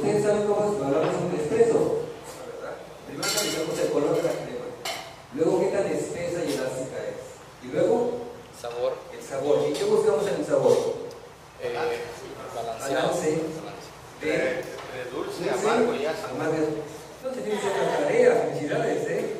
Ustedes saben cómo hablamos de un espresso, ¿verdad? Primero analizamos el color de la crema, luego qué tan espesa y elástica es, y luego sabor. El sabor. ¿Y qué buscamos en el sabor? Balance de dulce, amargo y ácido. Entonces tienes una tarea, felicidades, ¿eh?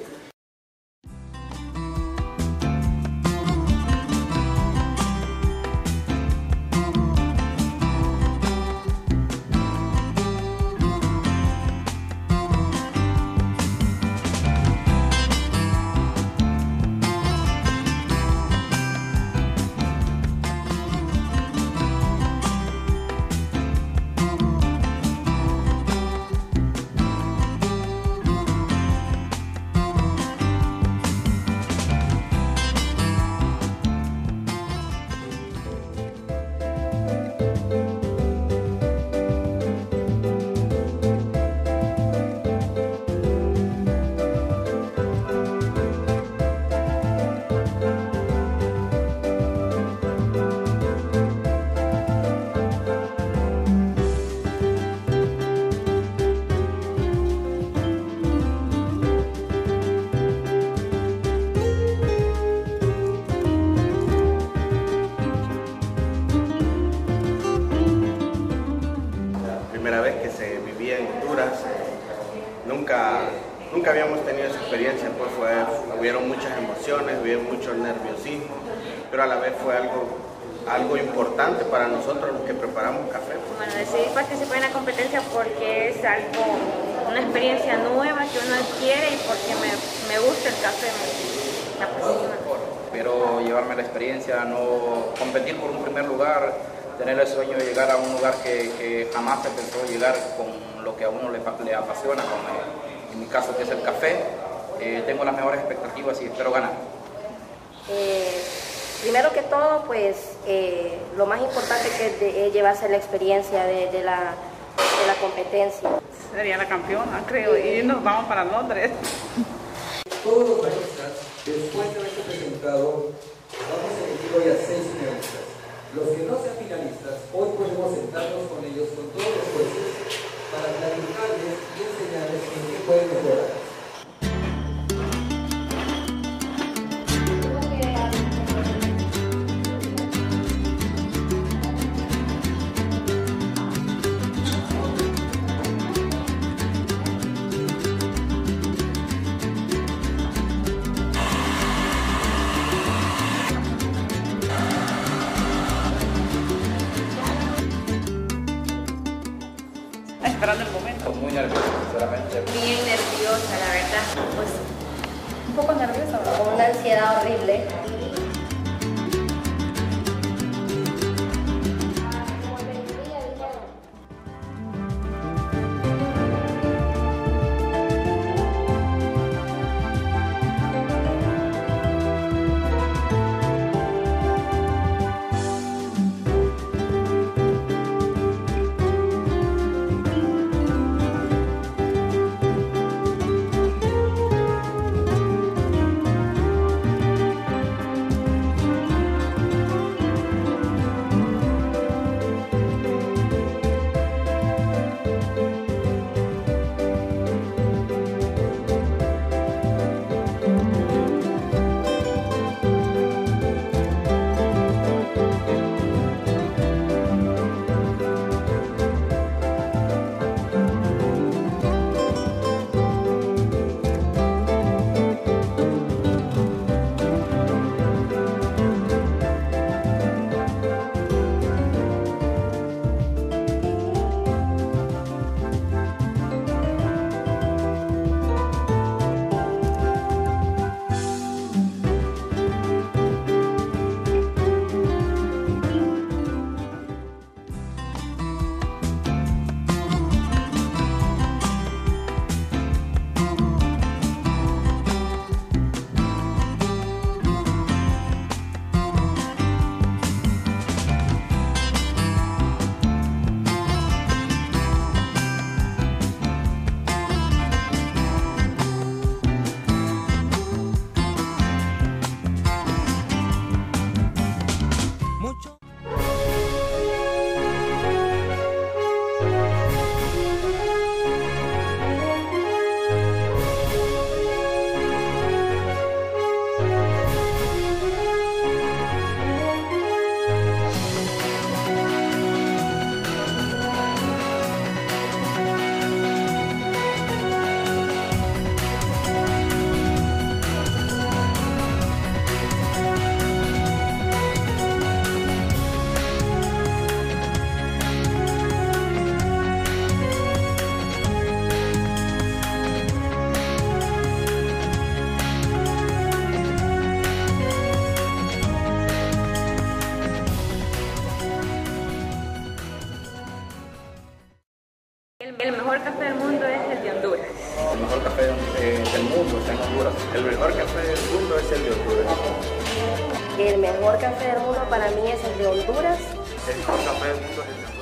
Primera vez que se vivía en Honduras, nunca habíamos tenido esa experiencia, pues hubieron muchas emociones, hubieron mucho nerviosismo, pero a la vez fue algo importante para nosotros los que preparamos café. Bueno, decidí participar en la competencia porque es una experiencia nueva que uno adquiere y porque me gusta el café, me apasiona. Pero llevarme la experiencia, no competir por un primer lugar, tener el sueño de llegar a un lugar que jamás se pensó llegar con lo que a uno le apasiona, como en mi caso que es el café. Tengo las mejores expectativas y espero ganar. Primero que todo, pues lo más importante que es llevarse la experiencia de la competencia. Sería la campeona, creo, y nos vamos para Londres. Todos los baristas, después de haberse presentado, vamos a elegir hoy a 6 finalistas. Los que no sean finalistas, hoy podemos sentarnos con ellos, con todos los jueces, para platicarles y enseñarles en qué pueden mejorar. Esperando el momento. Muy nervioso, sinceramente. Bien nerviosa, la verdad. Pues Un poco nerviosa, ¿verdad? con una ansiedad horrible. El mejor café del mundo es el de Honduras. El mejor café del mundo está en Honduras. El mejor café del mundo es el de Honduras. El mejor café del mundo para mí es el de Honduras. El mejor café del mundo es el de Honduras.